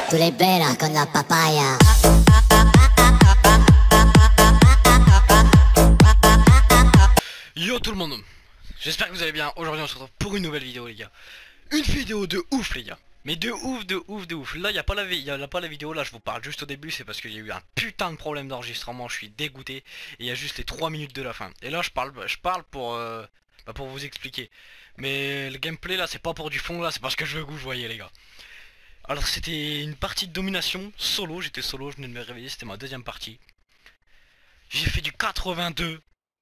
Tú le pelas con la papaya. Yo tout le monde, j'espère que vous allez bien. Aujourd'hui on se retrouve pour une nouvelle vidéo les gars. Une vidéo de ouf les gars. Mais de ouf. Là y a pas la vidéo, là je vous parle juste au début. C'est parce qu'il y a eu un putain de problème d'enregistrement. Je suis dégoûté. Et il y a juste les 3 minutes de la fin. Et là je parle pour vous expliquer. Mais le gameplay là c'est pas pour du fond, là c'est parce que je veux que vous voyez les gars. Alors c'était une partie de domination solo. J'étais solo, je venais de me réveiller, c'était ma deuxième partie. J'ai fait du 82-2.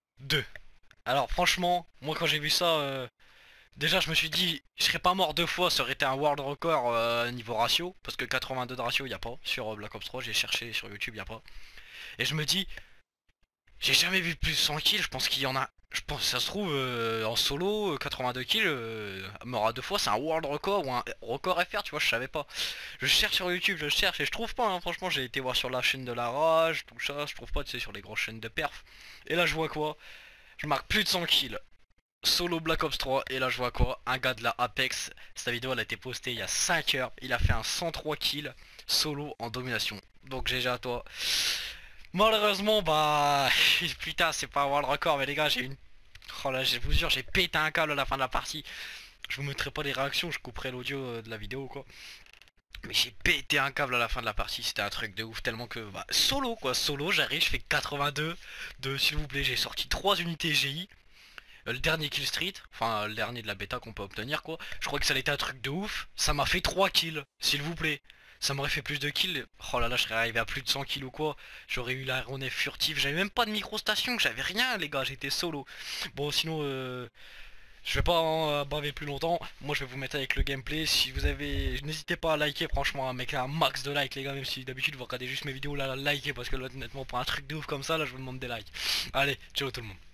Alors franchement, moi quand j'ai vu ça, déjà je me suis dit, je serais pas mort 2 fois, ça aurait été un world record niveau ratio. Parce que 82 de ratio, il n'y a pas. Sur Black Ops 3, j'ai cherché sur YouTube, il n'y a pas. Et je me dis, j'ai jamais vu plus de 100 kills, je pense qu'il y en a. Je pense que ça se trouve en solo, 82 kills, mort à 2 fois, c'est un world record ou un record FR, tu vois, je savais pas. Je cherche sur YouTube, je cherche et je trouve pas, hein. Franchement j'ai été voir sur la chaîne de la rage, tout ça, je trouve pas, tu sais, sur les grosses chaînes de perf. Et là je vois quoi? Je marque plus de 100 kills solo Black Ops 3 et là je vois quoi? Un gars de la Apex, cette vidéo elle a été postée il y a 5 heures, il a fait un 103 kills solo en domination. Donc GG à toi. Malheureusement bah putain c'est pas avoir le record, mais les gars j'ai une... Oh là je vous jure j'ai pété un câble à la fin de la partie. Je vous mettrai pas les réactions, je couperai l'audio de la vidéo quoi. Mais j'ai pété un câble à la fin de la partie, c'était un truc de ouf tellement que bah, solo quoi, solo j'arrive, je fais 82 de s'il vous plaît, j'ai sorti 3 unités GI. Le dernier kill street, enfin le dernier de la bêta qu'on peut obtenir quoi. Je crois que ça a été un truc de ouf, ça m'a fait 3 kills, s'il vous plaît. Ça m'aurait fait plus de kills, oh là là je serais arrivé à plus de 100 kills ou quoi. J'aurais eu l'aéronef furtif, j'avais même pas de micro-station, j'avais rien les gars, j'étais solo. Bon sinon je vais pas en baver plus longtemps, moi je vais vous mettre avec le gameplay. Si vous avez, n'hésitez pas à liker franchement, à mettre un max de likes les gars. Même si d'habitude vous regardez juste mes vidéos là, likez. Parce que là honnêtement pour un truc de ouf comme ça là je vous demande des likes. Allez, ciao tout le monde.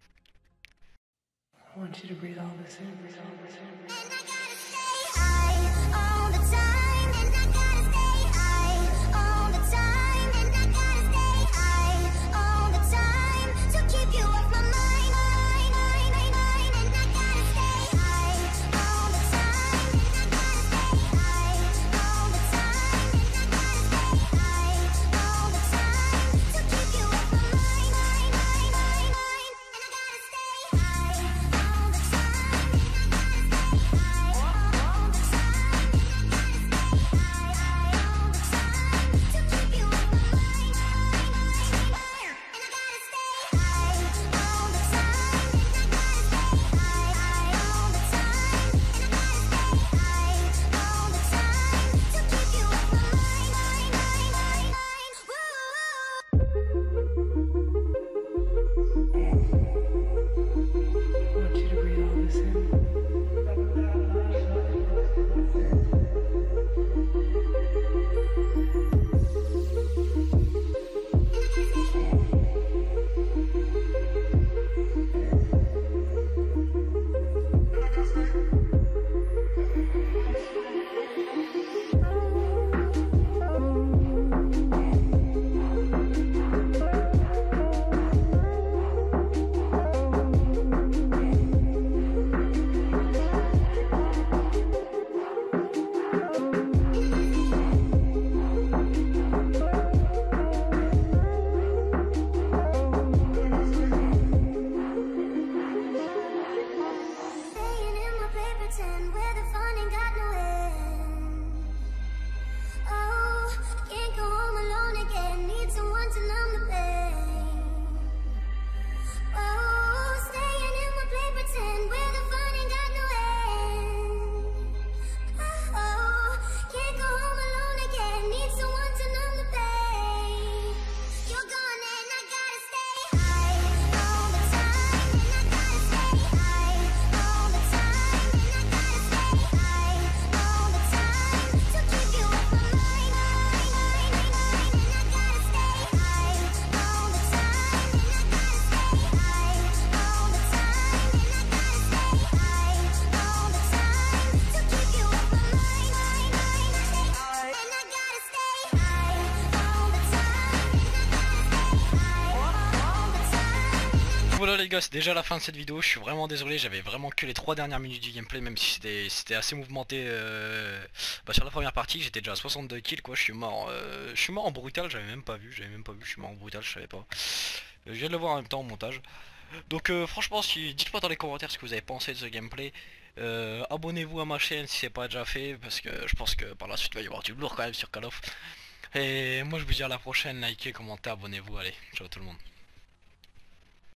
I want you to breathe all this in. voilà les gars, c'est déjà la fin de cette vidéo, je suis vraiment désolé, j'avais vraiment que les 3 dernières minutes du gameplay, même si c'était assez mouvementé sur la première partie, j'étais déjà à 62 kills quoi, je suis mort en brutal, j'avais même pas vu, je suis mort en brutal, je savais pas. Je viens de le voir en même temps en montage. Donc franchement, dites-moi dans les commentaires ce que vous avez pensé de ce gameplay. Abonnez-vous à ma chaîne si c'est pas déjà fait, parce que je pense que par la suite il va y avoir du lourd quand même sur Call of. Et moi je vous dis à la prochaine, likez, commentez, abonnez-vous, allez, ciao tout le monde.